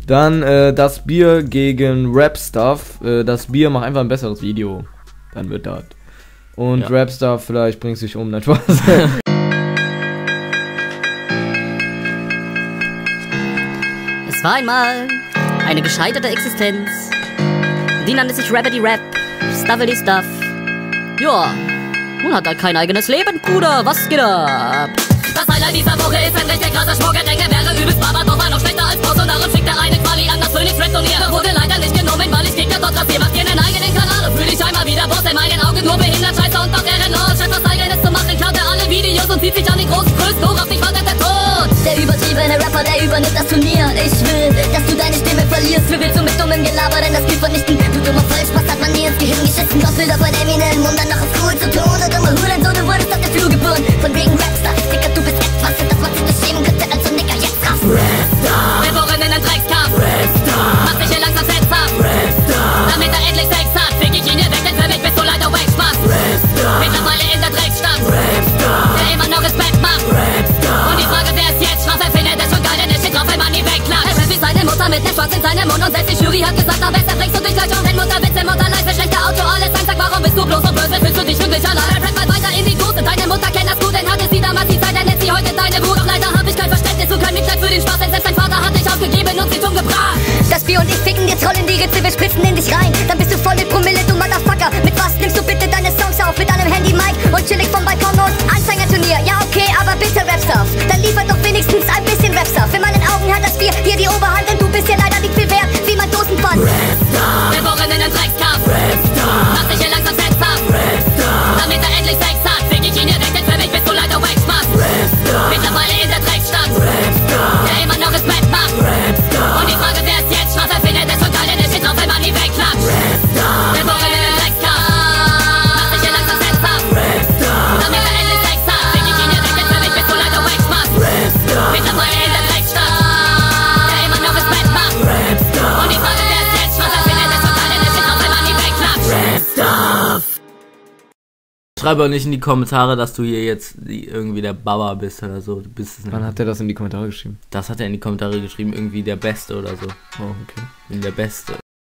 Dann das Bier gegen Rap-Stuff. Das Bier macht einfach ein besseres Video. Dann wird das. Und ja. Rap-Stuff, vielleicht bringt sich um, nicht Spaß. Es war einmal eine gescheiterte Existenz. Die nannte sich Rabbity Rap, Stuffity Stuff. Joa, nun hat er kein eigenes Leben, Bruder, was geht ab? Das Highlight dieser Woche ist ein richtig krasser Schmuggerdränge. Wäre übelst Baba, doch war noch schlechter als Boss. Und darum schickt er eine Quali an das Phoenix-Rap-Turnier. Wurde leider nicht genommen, weil ich Gegner dort rasier. Macht dir einen eigenen Kanal und fühl dich einmal wieder Boss. In meinen Augen nur behindert, scheiße und doch ehrenlos. Statt was Eigenes zu machen, klaut er alle Videos und zieht sich an den großen Größen hoch. Auf dich wartet der Tod. Der übertriebene Rapper, der übernimmt das Turnier. Ich will, dass du deine Stimme verlierst. Für willst du mit dummem Gelaber, denn das Bild vernichten. Du dummer Vollspaß, hat man nie ins Gehirn geschissen. Gottbilder von Eminem und dann noch ist cool zu tun. Du dummer Hurensohn, du wurdest auf der Flur geboren. Von wegen Rapstar, Dicker, du bist etwas, für das man sich nicht schämen könnte. Also Nigger, jetzt raff. Rapstar, geboren in den Dreckskampf. Rapstar, mach dich hier langsam sexhaft. Rapstar, damit er endlich Sex hat, fick ich ihn hier weg, denn für mich bist du leider Wack-Spaß. Rapstar, mittlerweile in der Drecksstadt. Rapstar, der immer noch Respekt macht. Rapstar, und die Frage, wer ist jetzt Strafe, findet er schon geil, denn er steht drauf, wenn man ihn wegklatscht. Er wie seine Mutter mit nem Schwanz in seinem Mund und selbst die Jury hat gesagt, am besten bringst du dich gleich um, wenn Mutterwitze, Mutterleid, schlechter Auto, alles ein, sag, warum bist du bloß so böse, fühlst du dich wirklich allein? Er rappt mal weiter in die Dose, deine Mutter kennt das gut, denn hatte sie damals die Zeit, dann nennt sie heute deine Wut. Doch leider hab ich kein Verständnis und kein Mitleid für den Spaß, denn selbst dein Vater hat dich aufgegeben und sich umgebracht. Das Bier und ich ficken dir Zoll in die Ritze, wir spritzen in dich rein, dann bist du voll mit Promille, du Motherfucker. Mit was nimmst du bitte deine Songs auf? Mit einem Handy-Mic und chillig vom Balkon aus? Anfängerturnier, ja okay, aber bitte Rap-Stuff. Dann liefert doch wenigstens ein bisschen Rap-Stuff. In meinen Augen hat das Bier hier die Oberhand, denn du bist hier leider nicht viel wert, wie mein Dosenpfand. Rap-Stuff, geboren in den Dreckskampf. Rap-Stuff, mach dich hier langsam sexhaft. Rap-Stuff, damit er endlich Sex hat, fick ich ihn hier weg, denn für mich bist du leider Wack-Spaß. Rap-Stuff, mittlerweile in der Drecksstadt. Rap-Stuff, der immer noch Respekt macht. Rap-Stuff, und die Frage, wer ist jetzt Strafe, findet er schon geil, denn er steht drauf, wenn man ihn wegklatscht. Rap-Stuff, geboren in den Dreckskampf. Mach dich hier langsam sexhaft. Rap-Stuff, damit er endlich Sex hat, fick ich ihn hier weg, denn für mich bist du leider Wack-Spaß. Rap-Stuff, mittlerweile in der Drecksstadt. Der immer noch Respekt macht. Rap-Stuff, und die Frage, wer ist jetzt Strafe, findet er schon geil, denn er steht drauf, wenn man ihn wegklatscht. Rap-Stuff. Schreib auch nicht in die Kommentare, dass du hier jetzt irgendwie der Baba bist oder so. Du bist es nicht. Wann hat der das in die Kommentare geschrieben? Das hat er in die Kommentare geschrieben, irgendwie der Beste oder so. Oh, okay. Bin der Beste.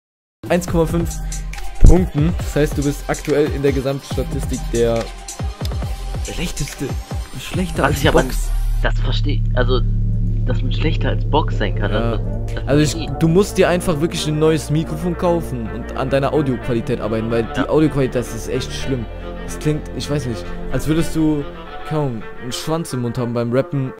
1,5 Punkten. Das heißt, du bist aktuell in der Gesamtstatistik der schlechter als Box. Das verstehe, also, dass man schlechter als Box sein kann. Ja. Also du musst dir einfach wirklich ein neues Mikrofon kaufen und an deiner Audioqualität arbeiten, weil die Audioqualität, das ist echt schlimm. Das klingt, ich weiß nicht, als würdest du kaum einen Schwanz im Mund haben beim Rappen.